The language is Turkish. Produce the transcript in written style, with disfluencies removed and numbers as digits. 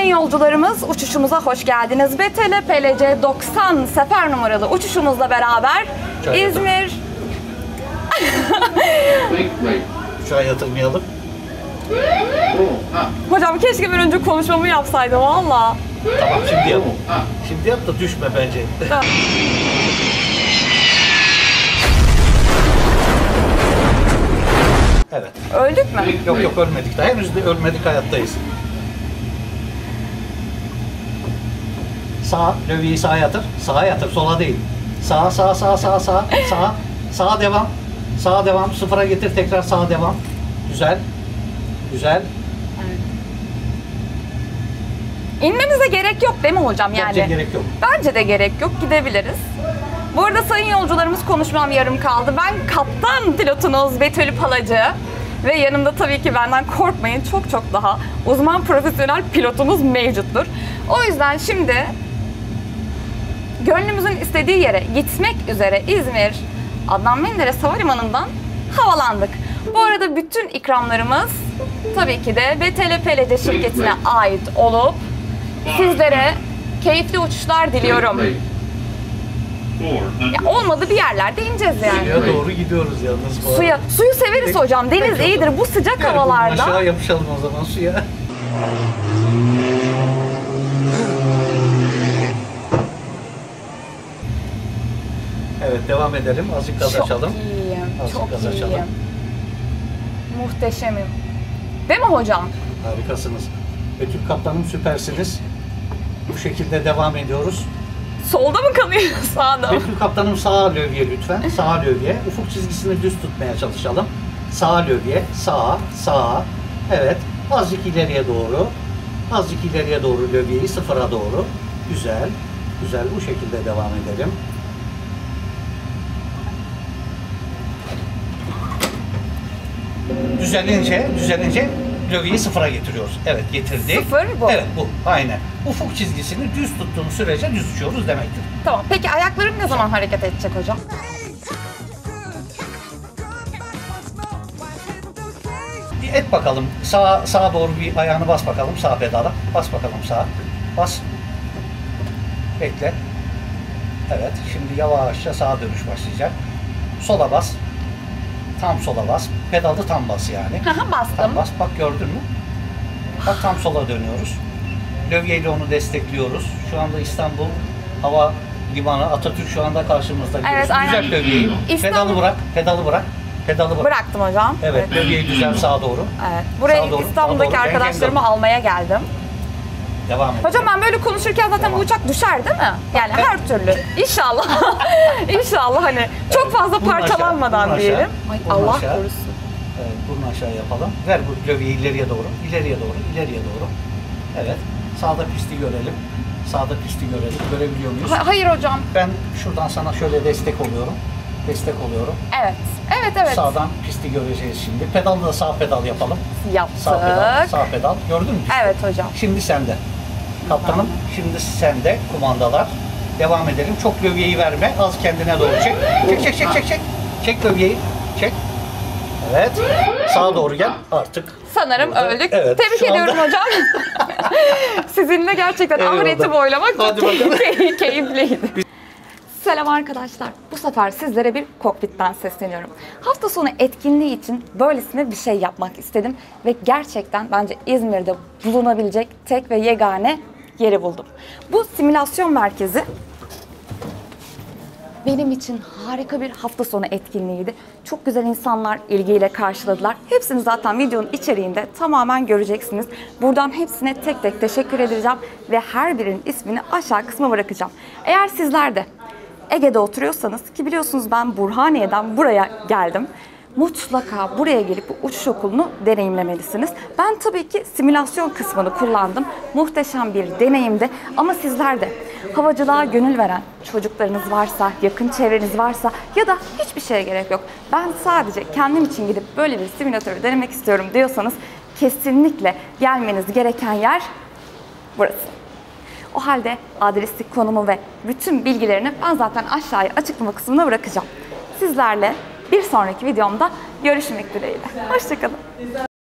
Sayın yolcularımız, uçuşumuza hoş geldiniz. BTL PLC 90 sefer numaralı uçuşumuzla beraber İzmir... Uçağa yatırmayalım. Hocam keşke bir önce konuşmamı yapsaydım valla. Tamam şimdi yap. Şimdi yap da düşme bence. Evet. Öldük mü? Yok ölmedik daha. Henüz de ölmedik, hayattayız. Sağ, lövyeyi sağa yatır. Sağa yatır, sola değil. Sağa. Sağa devam. Sağa devam. Sıfıra getir, tekrar sağa devam. Güzel. Güzel. İnmemize gerek yok değil mi hocam yani? Bence gerek yok. Bence de gerek yok. Gidebiliriz. Bu arada sayın yolcularımız, konuşmam yarım kaldı. Ben kaptan pilotunuz Betül Palacı ve yanımda tabii ki benden korkmayın çok daha uzman profesyonel pilotumuz mevcuttur. O yüzden şimdi gönlümüzün istediği yere gitmek üzere İzmir Adnan Menderes Havalimanı'ndan havalandık. Bu arada bütün ikramlarımız tabii ki de BTL PLC şirketine ait olup sizlere keyifli uçuşlar diliyorum. Ya olmadı bir yerlerde ineceğiz yani. Suya doğru gidiyoruz yalnız bu arada. Suyu severiz hocam. Deniz iyidir bu sıcak havalarda. Aşağı yapışalım o zaman suya. Evet, devam edelim. Azıcık gaz açalım. Çok iyiyim. Azıcık Çok gaz açalım. iyiyim. Muhteşemim. Değil mi hocam? Harikasınız. Betül kaptanım, süpersiniz. Bu şekilde devam ediyoruz. Solda mı kalıyor sağda mı? Betül kaptanım, sağa lövye lütfen. Sağa lövye. Ufuk çizgisini düz tutmaya çalışalım. Sağa lövye. Sağa. Evet. Azıcık ileriye doğru. Azıcık ileriye doğru lövyeyi, sıfıra doğru. Güzel. Güzel. Bu şekilde devam edelim. Düzelince lövyeyi sıfıra getiriyoruz. Evet, getirdik. Sıfır bu. Evet, bu. Aynen. Ufuk çizgisini düz tuttuğumuz sürece düz uçuyoruz demektir. Tamam. Peki ayaklarım ne zaman hareket edecek hocam? Et bakalım. Sağa doğru bir ayağını bas bakalım. Sağ pedala. Bas bakalım sağa. Bas. Bekle. Evet. Şimdi yavaşça sağa dönüş başlayacak. Sola bas. Tam sola bas. Pedalı tam bas yani. Bastım. Tam bas. Bak, gördün mü? Bak, tam sola dönüyoruz. Lövyeyle onu destekliyoruz. Şu anda İstanbul Hava Limanı, Atatürk şu anda karşımızda. Evet, aynen. Düzelt lövyeyi. Pedalı bırak. Bıraktım hocam. Evet, lövyeyi düzelt sağa doğru. Evet. Buraya Sağa doğru, İstanbul'daki sağa doğru. arkadaşlarımı almaya geldim. Devam edelim. Hocam ben böyle konuşurken zaten Tamam. bu uçak düşer değil mi? Yani her türlü. İnşallah. İnşallah hani çok fazla Burnu aşağı, parçalanmadan burnu diyelim. aşağı, Ay burnu Allah aşağı. korusun. Evet, burnu aşağı yapalım. Ver bu lövyeyi ileriye doğru. Evet. Sağda pisti görelim. Görebiliyor muyuz? Hayır hocam. Ben şuradan sana şöyle destek oluyorum. Evet. Sağdan pisti göreceğiz şimdi. Pedalı da sağ pedal yapalım. Yaptık. Sağ pedal. Gördün mü pisti? Evet hocam. Şimdi sende. Kaptanım, şimdi sende kumandalar. Devam edelim. Çok lövyeyi verme. Az kendine doğru çek. Çek. Çek lövyeyi. Çek. Evet. Sağa doğru gel. Artık. Sanırım burada. öldük. Evet, Tebrik şu anda- ediyorum hocam. Sizinle gerçekten Eyvallah. ahireti boylamak Hadi çok bakalım. keyifliydi. Selam arkadaşlar. Bu sefer sizlere bir kokpitten sesleniyorum. Hafta sonu etkinliği için böylesine bir şey yapmak istedim ve gerçekten bence İzmir'de bulunabilecek tek ve yegane yeri buldum. Bu simülasyon merkezi benim için harika bir hafta sonu etkinliğiydi. Çok güzel insanlar ilgiyle karşıladılar. Hepsini zaten videonun içeriğinde tamamen göreceksiniz. Buradan hepsine tek tek teşekkür edeceğim ve her birinin ismini aşağı kısma bırakacağım. Eğer sizler de Ege'de oturuyorsanız, ki biliyorsunuz ben Burhaniye'den buraya geldim, mutlaka buraya gelip bu uçuş okulunu deneyimlemelisiniz. Ben tabii ki simülasyon kısmını kullandım. Muhteşem bir deneyimdi ama sizler de havacılığa gönül veren çocuklarınız varsa, yakın çevreniz varsa ya da hiçbir şeye gerek yok, ben sadece kendim için gidip böyle bir simülatörü denemek istiyorum diyorsanız kesinlikle gelmeniz gereken yer burası. O halde adresi, konumu ve bütün bilgilerini ben zaten aşağıya açıklama kısmına bırakacağım. Sizlerle bir sonraki videomda görüşmek dileğiyle. Hoşçakalın.